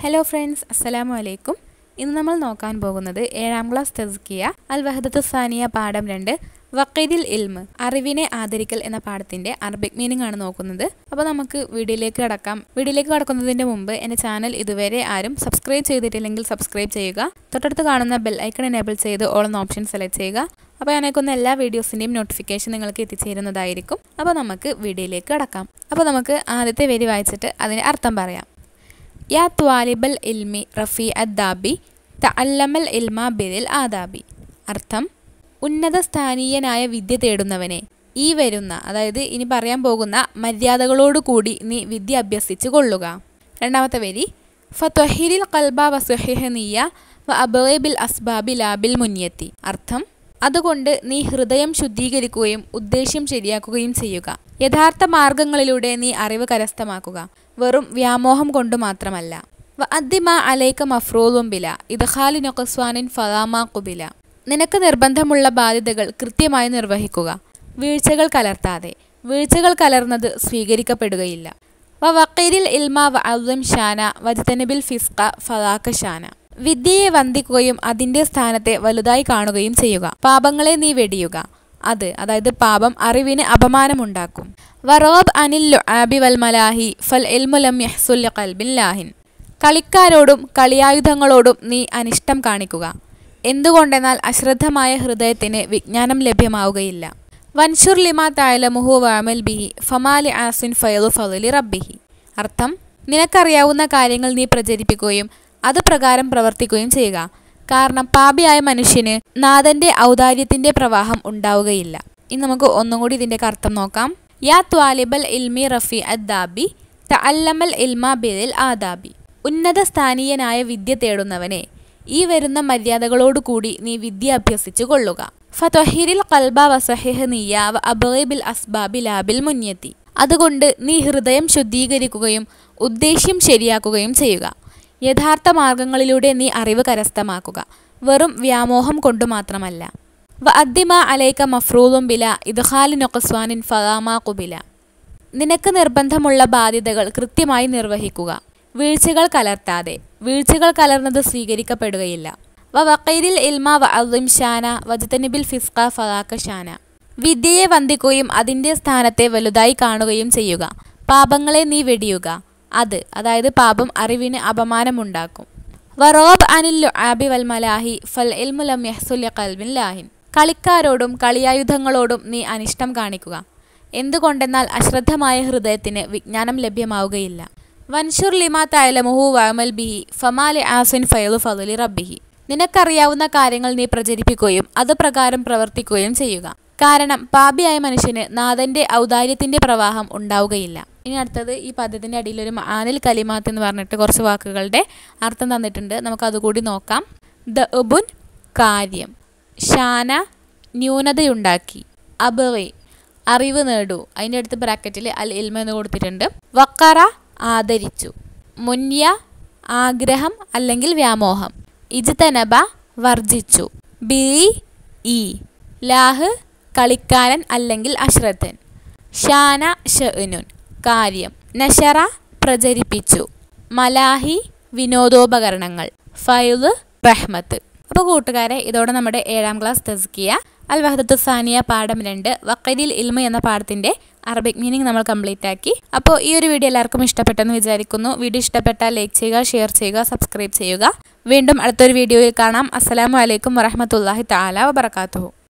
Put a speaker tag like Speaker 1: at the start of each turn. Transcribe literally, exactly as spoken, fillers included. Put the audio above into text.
Speaker 1: Hello friends, അസ്സലാമു അലൈക്കും. ഇന്ന് നമ്മൾ നോക്കാൻ പോകുന്നത് ഏഴാം ക്ലാസ് തസ്കിയ അൽ വഹദത്തു സാനിയ പാഠം രണ്ട് വഖീദിൽ ഇൽമ് അറിവിനെ ആദരിക്കൽ എന്ന പാഠത്തിന്റെ അറബിക് മീനിങ് ആണ് നോക്കുന്നത്. അപ്പോൾ നമുക്ക് വീഡിയോയിലേക്ക് കടക്കാം. വീഡിയോയിലേക്ക് കടക്കുന്നതിന്റെ മുമ്പ് എൻ്റെ ചാനൽ ഇതുവരെ ആരും സബ്സ്ക്രൈബ് ചെയ്തിട്ടില്ലെങ്കിൽ സബ്സ്ക്രൈബ് ചെയ്യുക. തൊട്ടടുത്ത് കാണുന്ന ബെൽ ഐക്കൺ എനേബിൾ ചെയ്ത് ഓൾ എന്ന ഓപ്ഷൻ സെലക്ട് ചെയ്യുക. അപ്പോൾ ഞാനേക്കുന്ന എല്ലാ വീഡിയോസിൻ്റെയും നോട്ടിഫിക്കേഷൻ നിങ്ങൾക്ക് എത്തിച്ചേരുന്നതായിരിക്കും. അപ്പോൾ നമുക്ക് വീഡിയോയിലേക്ക് കടക്കാം. അപ്പോൾ നമുക്ക് ആദ്യത്തെ വരി വായിച്ചിട്ട് അതിൻ്റെ അർത്ഥം പറയാം. യാ ത്വാലിബൽ ഇൽമി റഫി അദ്ദാബി തഅല്ലമൽ ഇൽമ ബിദിൽ ആദാബി. അർത്ഥം: ഉന്നത സ്ഥാനീയനായ വിദ്യ തേടുന്നവനെ, ഈ വരുന്ന അതായത് ഇനി പറയാൻ പോകുന്ന മര്യാദകളോടുകൂടി നീ വിദ്യ അഭ്യസിച്ചു കൊള്ളുക. രണ്ടാമത്തെ വരി ഫത്വഹിരിൽ ഖൽബ വസുഹിഹ നിയ്യ വ അബ്ഗി ബിൽ അസ്ബാബി ലാ ബിൽ മുനിയത്തി. അർത്ഥം: അതുകൊണ്ട് നീ ഹൃദയം ശുദ്ധീകരിക്കുകയും ഉദ്ദേശ്യം ശരിയാക്കുകയും ചെയ്യുക. യഥാർത്ഥ മാർഗങ്ങളിലൂടെ നീ അറിവ് കരസ്ഥമാക്കുക, വെറും വ്യാമോഹം കൊണ്ട് മാത്രമല്ല. വ അദ്ദിമ അലൈക മഫ്റൂദും ബില ഇദ്ഖാലി നഖ്സ്വാനിൻ ഫലാമാ ഖുബില. നിനക്ക് നിർബന്ധമുള്ള ബാധ്യതകൾ കൃത്യമായി നിർവഹിക്കുക, വീഴ്ചകൾ കലർത്താതെ. വീഴ്ചകൾ കലർന്നത് സ്വീകരിക്കപ്പെടുകയില്ല. വ വഖീരിൽ ഇൽമ വ അദ്ദിം ഷാന വജ്തനിബിൽ ഫിസ്ഖ ഫലാക ഷാന. വിദ്യയെ വന്ദിക്കുകയും അതിൻ്റെ സ്ഥാനത്തെ വലുതായി കാണുകയും ചെയ്യുക. പാപങ്ങളെ നീ വെടിയുക, അത് അതായത് പാപം അറിവിന് അപമാനമുണ്ടാക്കും. വറോബ് അനിൽ ലുആബി വൽ മലാഹി ഫൽ ഇൽമു ലം യഹ്സുൽ ലിഖൽബിൻ ലാഹിൻ. കളിക്കാരോടും കളിയായുധങ്ങളോടും നീ അനിഷ്ടം കാണിക്കുക, എന്തുകൊണ്ടെന്നാൽ അശ്രദ്ധമായ ഹൃദയത്തിന് വിജ്ഞാനം ലഭ്യമാവുകയില്ല. വൻഷുർ ലിമാ തഅലമുഹു വഅമൽ ബിഹി ഫമാലി ആസിൻ ഫയദു ഫളലി റബ്ബിഹി. അർത്ഥം: നിനക്കറിയാവുന്ന കാര്യങ്ങൾ നീ പ്രചരിപ്പിക്കുകയും അത് പ്രകാരം പ്രവർത്തിക്കുകയും ചെയ്യുക, കാരണം പാപിയായ മനുഷ്യന് നാഥന്റെ ഔദാര്യത്തിന്റെ പ്രവാഹം ഉണ്ടാവുകയില്ല. ഇനി നമുക്ക് ഒന്നും കൂടി ഇതിൻ്റെ അർത്ഥം നോക്കാം. യാ ത്വാലിബൽ ഇൽമി റഫി അദ്ദാബി തഅല്ലമൽ ഇൽമ ബിദിൽ ആദാബി. ഉന്നത സ്ഥാനീയനായ വിദ്യ തേടുന്നവനെ, ഈ വരുന്ന മര്യാദകളോടുകൂടി നീ വിദ്യ അഭ്യസിച്ചു കൊള്ളുക. ഫത്വഹിരിൽ ഖൽബ വസഹിഹ നിയ്യ വ അബ്ഗി ബിൽ അസ്ബാബി ലാ ബിൽ മുനിയത്തി. അതുകൊണ്ട് നീ ഹൃദയം ശുദ്ധീകരിക്കുകയും ഉദ്ദേശ്യം ശരിയാക്കുകയും ചെയ്യുക. യഥാർത്ഥ മാർഗങ്ങളിലൂടെ നീ അറിവ് കരസ്ഥമാക്കുക, വെറും വ്യാമോഹം കൊണ്ടു മാത്രമല്ല. വ അദ്ദിമ അലൈക മഫ്റൂദും ബില ഇദ്ഖാലി നഖ്സ്വാനിൻ ഫലാമാ ഖുബില. നിനക്ക് നിർബന്ധമുള്ള ബാധ്യതകൾ കൃത്യമായി നിർവഹിക്കുക, വീഴ്ചകൾ കലർത്താതെ. വീഴ്ചകൾ കലർന്നത് സ്വീകരിക്കപ്പെടുകയില്ല. വ വഖീരിൽ ഇൽമ വ അദ്ദിം ഷാന വജ്തനിബിൽ ഫിസ്ഖ ഫലാക ഷാന. വിദ്യയെ വന്ദിക്കുകയും അതിൻ്റെ സ്ഥാനത്തെ വലുതായി കാണുകയും ചെയ്യുക. പാപങ്ങളെ നീ വെടിയുക, അത് അതായത് പാപം അറിവിന് അപമാനമുണ്ടാക്കും. വറോബ് അനിൽ ലുആബി വൽ മലാഹി ഫൽ ഇൽമു ലം യഹ്സുൽ ലിഖൽബിൻ ലാഹിൻ. കളിക്കാരോടും കളിയായുധങ്ങളോടും നീ അനിഷ്ടം കാണിക്കുക, എന്തുകൊണ്ടെന്നാൽ അശ്രദ്ധമായ ഹൃദയത്തിന് വിജ്ഞാനം ലഭ്യമാവുകയില്ല. വൻഷുർ ലിമാ തഅലമുഹു വഅമൽ ബിഹി ഫമാലി ആസിൻ ഫയദു ഫളലി റബ്ബിഹി. നിനക്കറിയാവുന്ന കാര്യങ്ങൾ നീ പ്രചരിപ്പിക്കുകയും അത് പ്രകാരം പ്രവർത്തിക്കുകയും ചെയ്യുക, കാരണം പാപിയായ മനുഷ്യന് നാഥന്റെ ഔദാര്യത്തിന്റെ പ്രവാഹം ഉണ്ടാവുകയില്ല. ഇനി അടുത്തത് ഈ പദ്യത്തിൻ്റെ അടിയിൽ ഒരു ആനിൽ കലിമാത്ത് എന്ന് പറഞ്ഞിട്ട് കുറച്ച് വാക്കുകളുടെ അർത്ഥം തന്നിട്ടുണ്ട്. നമുക്കതുകൂടി നോക്കാം. ദ ഉബുൻ കാര്യം, ഷാന ന്യൂനതയുണ്ടാക്കി, അബ്ഗി അറിവ് നേടൂ, അതിൻ്റെ അടുത്ത് ബ്രാക്കറ്റിൽ അൽ ഇൽമ എന്ന് കൊടുത്തിട്ടുണ്ട്. വഖറ ആദരിച്ചു, മുന്യ ആഗ്രഹം അല്ലെങ്കിൽ വ്യാമോഹം, ഇജ്തനബ വർജിച്ചു, ബി ഇ ലാഹ് കളിക്കാരൻ അല്ലെങ്കിൽ അശ്രദ്ധൻ, ഷാന ഷഅ്നുൻ കാര്യം, നശറ പ്രചരിപ്പിച്ചു, മലാഹി വിനോദോപകരണങ്ങൾ, ഫൈദ് റഹ്മത്ത്. അപ്പോൾ കൂട്ടുകാരെ, ഇതോടെ നമ്മുടെ ഏഴാം ക്ലാസ് തസ്കിയ അൽ വഹദത്തു സാനിയ പാഠം രണ്ട് വഖീദിൽ ഇൽമ എന്ന പാഠത്തിൻ്റെ അറബിക് മീനിങ് നമ്മൾ കംപ്ലീറ്റ് ആക്കി. അപ്പോൾ ഈ ഒരു വീഡിയോ എല്ലാവർക്കും ഇഷ്ടപ്പെട്ടെന്ന് വിചാരിക്കുന്നു. വീഡിയോ ഇഷ്ടപ്പെട്ടാൽ ലൈക്ക് ചെയ്യുക, ഷെയർ ചെയ്യുക, സബ്സ്ക്രൈബ് ചെയ്യുക. വീണ്ടും അടുത്തൊരു വീഡിയോയിൽ കാണാം. അസ്സലാമു അലൈക്കും വറഹ്മത്തുള്ളാഹി തആല വബറകാതുഹു.